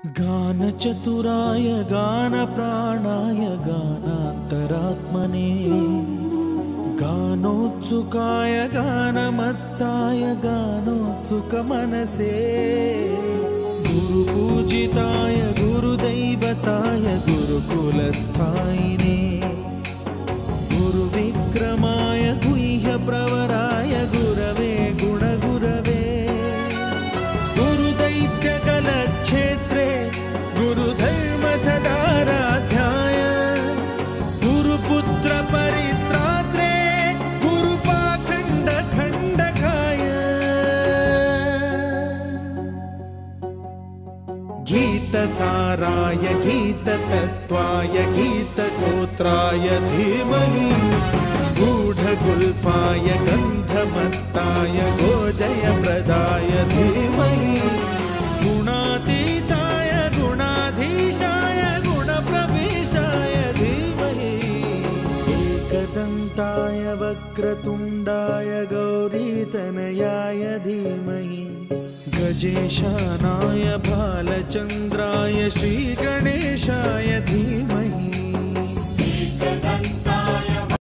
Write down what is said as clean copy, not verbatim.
गानचतुराय गानप्राणाय गानान्तरात्मने गानोत्सुकाय गानमत्ताय गानोत्सुकमनसे गुरुपूजिताय गुरुदैवताय गुरुकुलस्थायिने गुरुविक्रमाय गुह्यप्रवराय गुरवे गुणगुरवे गुरुदैत्यकलक्षेत्रे गुरुधर्मसदाराध्याय गुरुपुत्र परित्रात्रे गुरुपाखण्डखण्डकाय गीतसाराय गीततत्त्वाय गीतगोत्राय धीमहि गूढगुल्फाय गन्धमत्ताय गोजयप्रदाय धीमहि गुणातीताय गुणाधीशाय गुणप्रविष्टाय धीमहि एकदन्ताय वक्रतुण्डाय गौरीतनयाय धीमहि गजेशानाय भालचन्द्राय श्रीगणेशाय धीमहि